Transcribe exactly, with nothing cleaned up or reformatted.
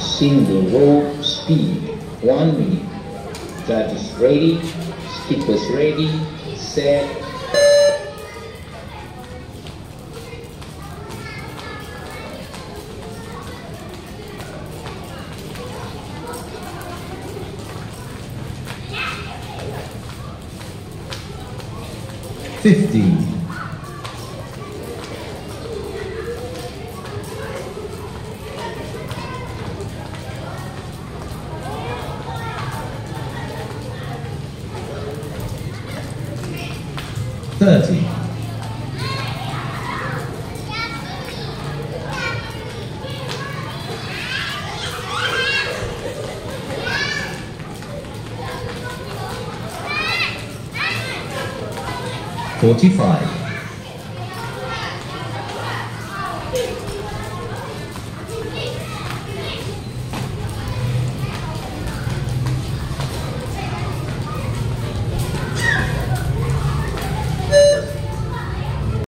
single row speed, one minute. Judges ready, skippers ready, set. Fifty. Thirty. Forty-five.